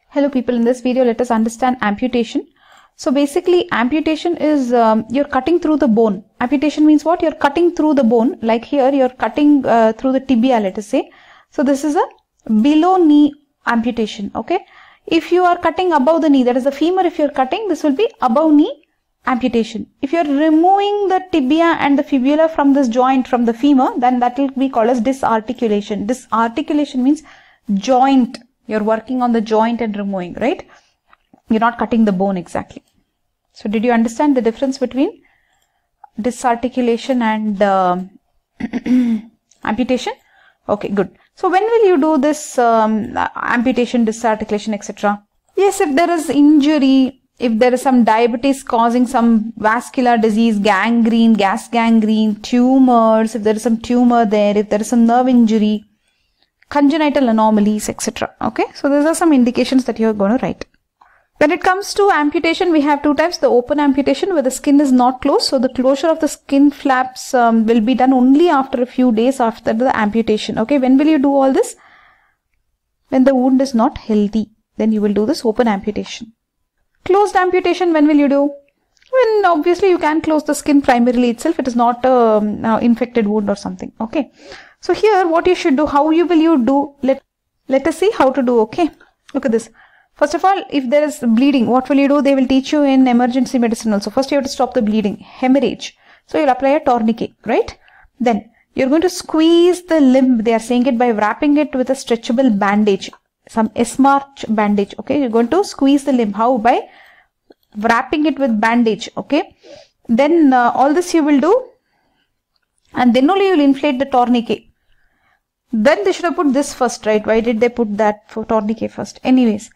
Hello people, in this video let us understand amputation. So basically amputation is you're cutting through the bone. Amputation means what? You're cutting through the bone, like here you're cutting through the tibia, let us say. So this is a below knee amputation, okay? If you are cutting above the knee, that is the femur, if you're cutting, this will be above knee amputation. If you're removing the tibia and the fibula from this joint, from the femur, then that will be called as disarticulation. Disarticulation means joint. You're working on the joint and removing, right? You're not cutting the bone exactly. So did you understand the difference between disarticulation and amputation? Okay, good. So when will you do this amputation, disarticulation, etc.? Yes, if there is injury, if there is some diabetes causing some vascular disease, gangrene, gas gangrene, tumors, if there is some tumor there, if there is some nerve injury, congenital anomalies, etc. Okay, so these are some indications that you are going to write. When it comes to amputation, we have two types. The open amputation where the skin is not closed. So the closure of the skin flaps will be done only after a few days after the amputation. Okay, when will you do all this? When the wound is not healthy, then you will do this open amputation. Closed amputation, when will you do? When obviously you can close the skin primarily itself. It is not a infected wound or something. Okay. So here what you should do, how you will you do? Let us see how to do. Okay. Look at this. First of all, if there is bleeding, what will you do? They will teach you in emergency medicine also. First you have to stop the bleeding, hemorrhage. So you'll apply a tourniquet, right? Then you're going to squeeze the limb. They are saying it by wrapping it with a stretchable bandage, some S-march bandage. Okay. You're going to squeeze the limb. How? By wrapping it with bandage. Okay. Then all this you will do. And then only you will inflate the tourniquet. Then they should have put this first, right? Why did they put that for tourniquet first? Anyways.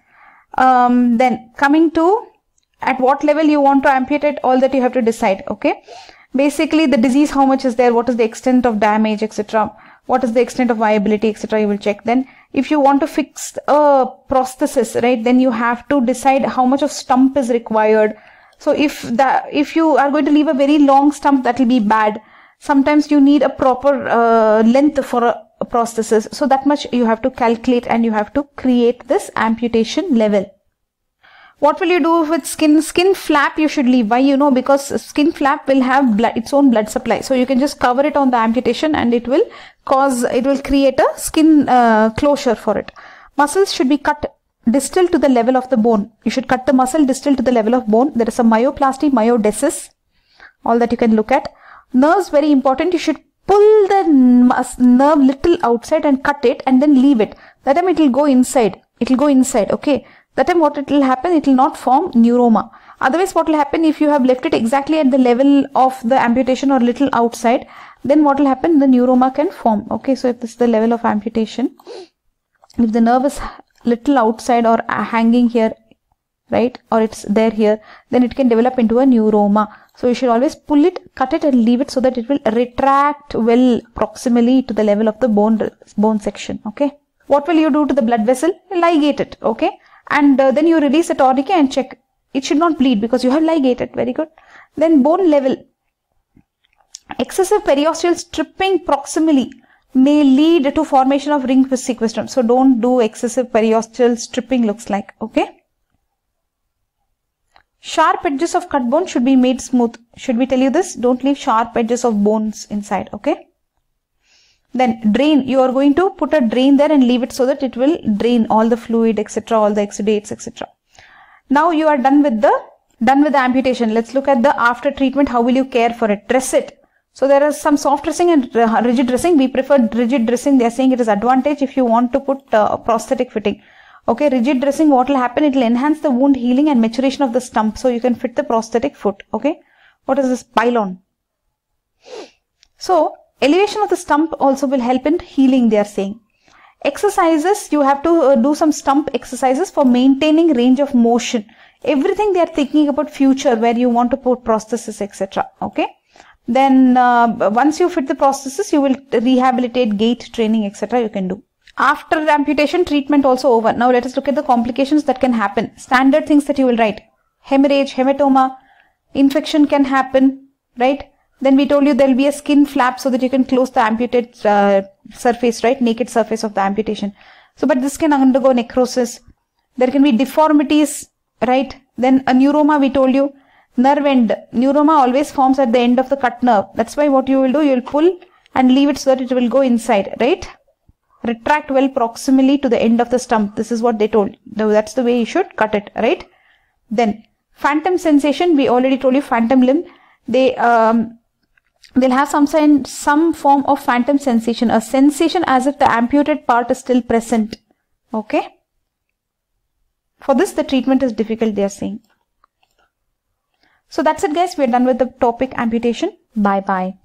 Then coming to at what level you want to amputate, all that you have to decide. Okay. Basically the disease, how much is there, what is the extent of damage, etc. What is the extent of viability, etc. You will check. Then if you want to fix a prosthesis, right, then you have to decide how much of stump is required. So if you are going to leave a very long stump, that will be bad. Sometimes you need a proper length for a prosthesis. So that much you have to calculate and you have to create this amputation level. What will you do with skin? Skin flap you should leave. Why? You know, because skin flap will have its own blood supply. So you can just cover it on the amputation and it will create a skin closure for it. Muscles should be cut distal to the level of the bone. You should cut the muscle distal to the level of bone. There is a myoplasty, myodesis, all that you can look at. Nerves, very important. You should pull the nerve little outside and cut it and then leave it. That time it will go inside. It will go inside. Okay. That time what it will happen? It will not form neuroma. Otherwise what will happen if you have left it exactly at the level of the amputation or little outside? Then what will happen? The neuroma can form. Okay. So if this is the level of amputation, if the nerve is little outside or hanging here, right, or it's there here, then it can develop into a neuroma. So you should always pull it, cut it and leave it so that it will retract well proximally to the level of the bone section. Okay. What will you do to the blood vessel? Ligate it. Okay. And then you release the tourniquet and check. It should not bleed because you have ligated. Very good. Then bone level. Excessive periosteal stripping proximally may lead to formation of ring sequestrum. So don't do excessive periosteal stripping, looks like. Okay. Sharp edges of cut bone should be made smooth. Should we tell you this? Don't leave sharp edges of bones inside. Okay. Then drain. You are going to put a drain there and leave it so that it will drain all the fluid, etc., all the exudates, etc. Now you are done with the amputation. Let's look at the after treatment. How will you care for it? Dress it. So there is some soft dressing and rigid dressing. We prefer rigid dressing. They are saying it is advantage if you want to put prosthetic fitting. Okay, rigid dressing, what will happen? It will enhance the wound healing and maturation of the stump. So you can fit the prosthetic foot. Okay. What is this? Pylon. So elevation of the stump also will help in healing, they are saying. Exercises, you have to do some stump exercises for maintaining range of motion. Everything they are thinking about future where you want to put prosthesis, etc. Okay. Then once you fit the prosthesis, you will rehabilitate, gait training, etc. you can do. After amputation, treatment also over. Now let us look at the complications that can happen. Standard things that you will write. Hemorrhage, hematoma, infection can happen, right? Then we told you there will be a skin flap so that you can close the amputated surface, right? Naked surface of the amputation. So, but this can undergo necrosis. There can be deformities, right? Then a neuroma, we told you, nerve end. Neuroma always forms at the end of the cut nerve. That's why what you will do, you will pull and leave it so that it will go inside, right? Retract well proximally to the end of the stump. This is what they told. That's the way you should cut it, right? Then phantom sensation, we already told you, phantom limb. They'll have some form of phantom sensation, a sensation as if the amputated part is still present. Okay? For this, the treatment is difficult, they are saying. So that's it, guys. We're done with the topic amputation. Bye bye.